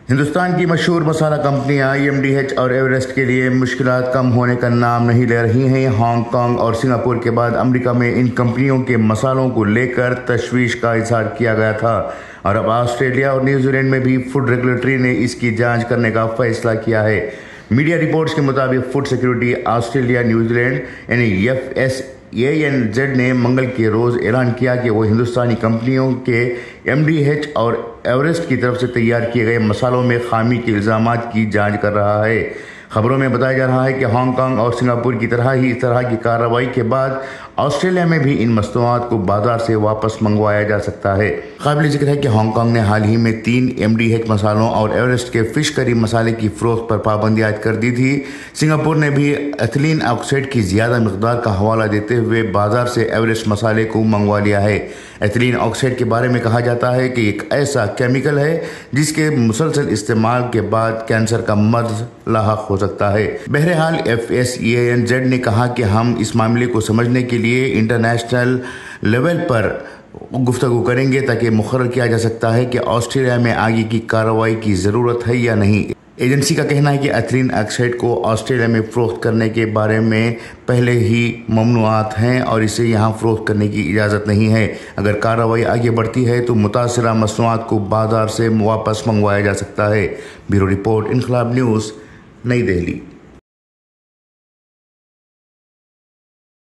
ہندوستان کی مشہور مسالہ کمپنیاں EMDH اور ایوریسٹ کے لیے مشکلات کم ہونے کا نام نہیں لے رہی ہیں۔ ہانگ کانگ اور سنگاپور کے بعد امریکہ میں ان کمپنیوں کے مسالوں کو لے کر تشویش کا اظہار کیا گیا تھا، اور اب آسٹریلیا اور نیوزی لینڈ میں بھی فوڈ ریگولیٹری نے اس کی جانچ کرنے کا فیصلہ کیا ہے۔ میڈیا رپورٹس کے مطابق food security Australia New Zealand یعنی FSANZ نے منگل کے روز اعلان کیا کہ وہ ہندوستانی کمپنیوں کے MDH اور ایوریسٹ کی طرف سے تیار کیے گئے مسالوں میں خامی کے الزامات کی جانچ کر رہا ہے۔ خبروں میں بتایا جا رہا ہے کہ ہانگ کانگ اور سنگاپور کی طرح ہی اس طرح کی کارروائی کے بعد آسٹریلیا میں بھی ان مصنوعات کو بازار سے واپس منگوایا جا سکتا ہے۔ قابل ذکر ہے کہ ہانگ کانگ نے حال ہی میں 3 MDH مسالوں اور ایوریسٹ کے فش کری مسالے کی فروخت پر پابندی عائد کر دی تھی۔ سنگاپور نے بھی ایتھیلین آکسائڈ کی زیادہ مقدار کا حوالہ دیتے ہوئے بازار سے ایوریسٹ مسالے کو منگوا لیا ہے۔ ایتھیلین آکسائڈ کے بارے میں کہا جاتا ہے کہ ایک ایسا کیمیکل ہے جس کے مسلسل استعمال کے بعد کینسر کا مرض لاحق ہو سکتا ہے۔ بہرحال FSANZ نے کہا کہ ہم اس معاملے کو سمجھنے کے لیے انٹرنیشنل لیول پر گفتگو کریں گے تاکہ مقرر کیا جا سکتا ہے کہ آسٹریلیا میں آگے کی کارروائی کی ضرورت ہے یا نہیں۔ ایجنسی کا کہنا ہے کہ ایتھیلین آکسائڈ کو آسٹریلیا میں فروخت کرنے کے بارے میں پہلے ہی ممنوعات ہیں اور اسے یہاں فروخت کرنے کی اجازت نہیں ہے۔ اگر کارروائی آگے بڑھتی ہے تو متاثرہ مصنوعات کو بازار سے واپس منگوایا جا سکتا ہے۔ بیورو رپورٹ، انقلاب نیوز، نئی دہلی۔